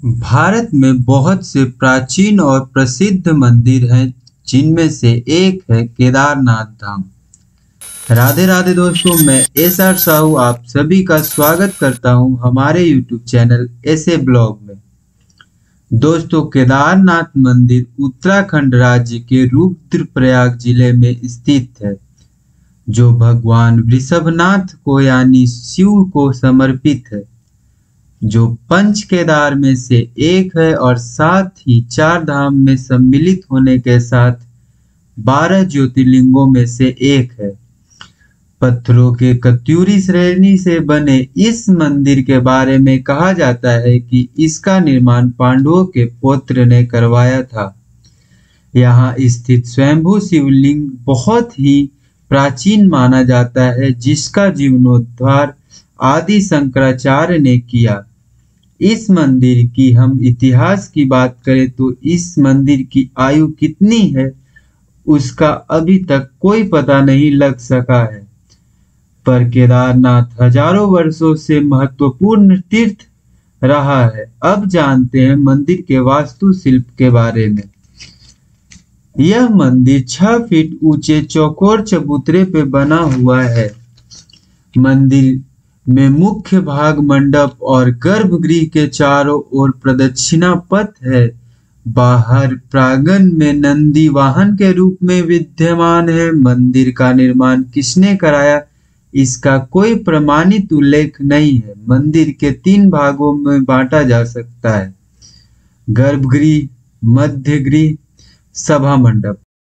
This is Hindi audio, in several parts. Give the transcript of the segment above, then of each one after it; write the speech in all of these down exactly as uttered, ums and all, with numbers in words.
भारत में बहुत से प्राचीन और प्रसिद्ध मंदिर हैं, जिनमें से एक है केदारनाथ धाम। राधे राधे दोस्तों, मैं एस आर साहू आप सभी का स्वागत करता हूं हमारे यूट्यूब चैनल ऐसे ब्लॉग में। दोस्तों, केदारनाथ मंदिर उत्तराखंड राज्य के रुद्रप्रयाग जिले में स्थित है, जो भगवान वृषभनाथ को यानी शिव को समर्पित है, जो पंच केदार में से एक है और साथ ही चार धाम में सम्मिलित होने के साथ बारह ज्योतिर्लिंगों में से एक है। पत्थरों के कत्यूरी श्रेणी से बने इस मंदिर के बारे में कहा जाता है कि इसका निर्माण पांडवों के पौत्र ने करवाया था। यहाँ स्थित स्वयंभू शिवलिंग बहुत ही प्राचीन माना जाता है, जिसका जीर्णोद्धार आदि शंकराचार्य ने किया। इस मंदिर की हम इतिहास की बात करें तो इस मंदिर की आयु कितनी है उसका अभी तक कोई पता नहीं लग सका है, पर केदारनाथ हजारों वर्षों से महत्वपूर्ण तीर्थ रहा है। अब जानते हैं मंदिर के वास्तुशिल्प के बारे में। यह मंदिर छह फीट ऊंचे चौकोर चबूतरे पे बना हुआ है। मंदिर में मुख्य भाग मंडप और गर्भगृह के चारों ओर प्रदक्षिणा पथ है। बाहर प्रांगण में नंदी वाहन के रूप में विद्यमान है। मंदिर का निर्माण किसने कराया, इसका कोई प्रमाणित उल्लेख नहीं है। मंदिर के तीन भागों में बांटा जा सकता है: गर्भगृह, मध्यगृह, सभा मंडप।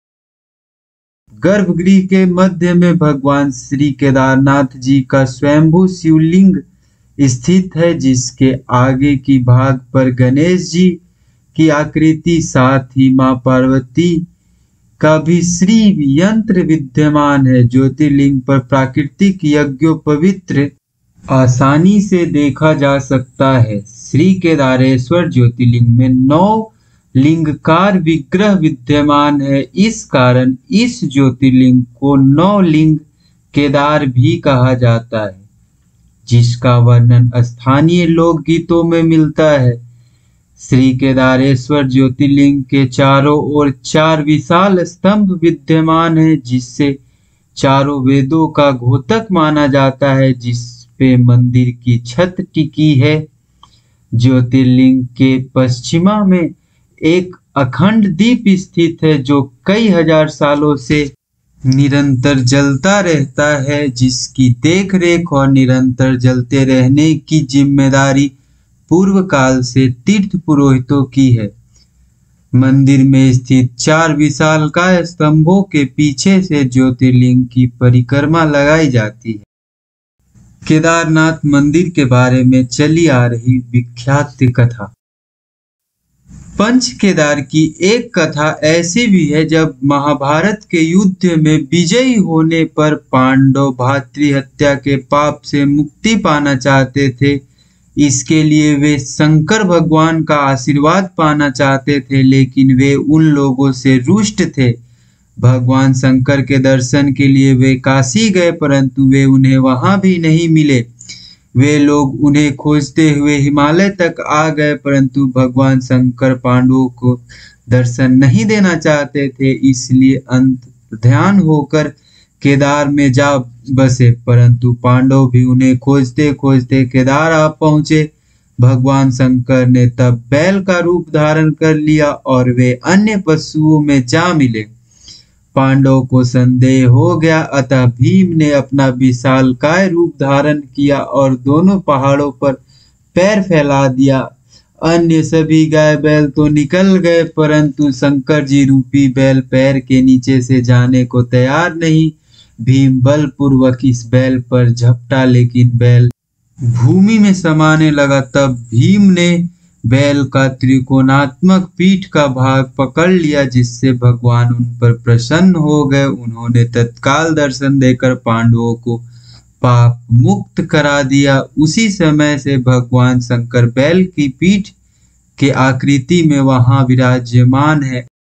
गर्भगृह के मध्य में भगवान श्री केदारनाथ जी का स्वयंभू शिवलिंग स्थित है, जिसके आगे की भाग पर गणेश जी की आकृति, साथ ही मां पार्वती का भी श्री यंत्र विद्यमान है। ज्योतिर्लिंग पर प्राकृतिक यज्ञोपवीत आसानी से देखा जा सकता है। श्री केदारेश्वर ज्योतिर्लिंग में नौ लिंगकार विग्रह विद्यमान है। इस कारण इस ज्योतिर्लिंग को नौ लिंग केदार भी कहा जाता है, जिसका वर्णन स्थानीय लोकगीतों में मिलता है। श्री केदारेश्वर ज्योतिर्लिंग के चारों ओर चार विशाल स्तंभ विद्यमान है, जिससे चारों वेदों का घोतक माना जाता है, जिस पे मंदिर की छत टिकी है। ज्योतिर्लिंग के पश्चिमा में एक अखंड दीप स्थित है, जो कई हजार सालों से निरंतर जलता रहता है, जिसकी देखरेख और निरंतर जलते रहने की जिम्मेदारी पूर्व काल से तीर्थ पुरोहितों की है। मंदिर में स्थित चार विशालकाय स्तंभों के पीछे से ज्योतिर्लिंग की परिक्रमा लगाई जाती है। केदारनाथ मंदिर के बारे में चली आ रही विख्यात कथा। पंच केदार की एक कथा ऐसी भी है, जब महाभारत के युद्ध में विजयी होने पर पांडव भातृहत्या के पाप से मुक्ति पाना चाहते थे। इसके लिए वे शंकर भगवान का आशीर्वाद पाना चाहते थे, लेकिन वे उन लोगों से रुष्ट थे। भगवान शंकर के दर्शन के लिए वे काशी गए, परंतु वे उन्हें वहां भी नहीं मिले। वे लोग उन्हें खोजते हुए हिमालय तक आ गए, परंतु भगवान शंकर पांडवों को दर्शन नहीं देना चाहते थे, इसलिए अंत ध्यान होकर केदार में जा बसे। परंतु पांडव भी उन्हें खोजते खोजते केदार आ पहुंचे। भगवान शंकर ने तब बैल का रूप धारण कर लिया और वे अन्य पशुओं में जा मिले। पांडवों को संदेह हो गया, अतः भीम ने अपना विशालकाय रूप धारण किया और दोनों पहाड़ों पर पैर फैला दिया। अन्य सभी गाय बैल तो निकल गए, परंतु शंकर जी रूपी बैल पैर के नीचे से जाने को तैयार नहीं। भीम बलपूर्वक इस बैल पर झपटा, लेकिन बैल भूमि में समाने लगा। तब भीम ने बैल का त्रिकोणात्मक पीठ का भाग पकड़ लिया, जिससे भगवान उन पर प्रसन्न हो गए। उन्होंने तत्काल दर्शन देकर पांडवों को पाप मुक्त करा दिया। उसी समय से भगवान शंकर बैल की पीठ के आकृति में वहां विराजमान है।